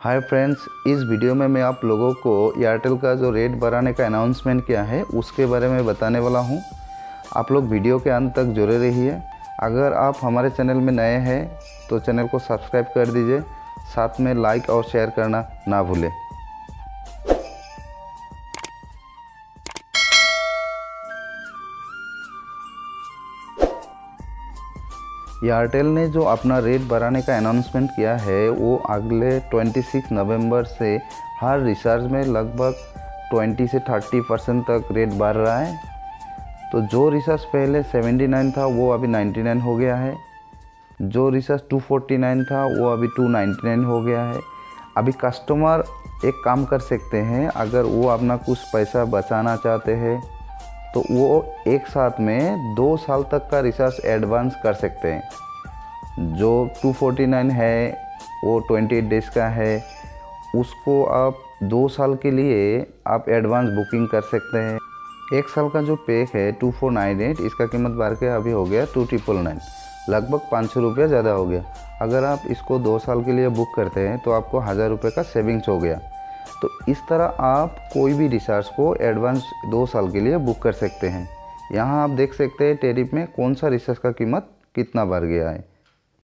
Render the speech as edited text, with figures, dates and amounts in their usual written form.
Hi friends, इस video में मैं आप लोगों को एयरटेल का जो रेट बढ़ाने का अनाउंसमेंट किया है उसके बारे में बताने वाला हूं। आप लोग वीडियो के अंत तक जुड़े रहिए। अगर आप हमारे चैनल में नए हैं तो चैनल को सब्सक्राइब कर दीजिए, साथ में लाइक और शेयर करना ना भूलें। एयरटेल ने जो अपना रेट बढ़ाने का अनाउंसमेंट किया है वो अगले 26 नवंबर से हर रिचार्ज में लगभग 20 से 30% तक रेट बढ़ रहा है। तो जो रिचार्ज पहले 79 था वो अभी 99 हो गया है, जो रिचार्ज 249 था वो अभी 299 हो गया है। अभी कस्टमर एक काम कर सकते हैं, अगर वो अपना कुछ पैसा बचाना चाहते हैं तो वो एक साथ में 2 साल तक का रिचार्ज एडवांस कर सकते हैं। जो 249 है वो 28 डेज़ का है, उसको आप 2 साल के लिए आप एडवांस बुकिंग कर सकते हैं। एक साल का जो पैक है 2498, इसका कीमत बढ़ के अभी हो गया 2999, लगभग 500 रुपया ज़्यादा हो गया। अगर आप इसको 2 साल के लिए बुक करते हैं तो आपको 1000 रुपये का सेविंग्स हो गया। तो इस तरह आप कोई भी रिचार्ज को एडवांस 2 साल के लिए बुक कर सकते हैं। यहाँ आप देख सकते हैं टैरिफ में कौन सा रिचार्ज का कीमत कितना बढ़ गया है।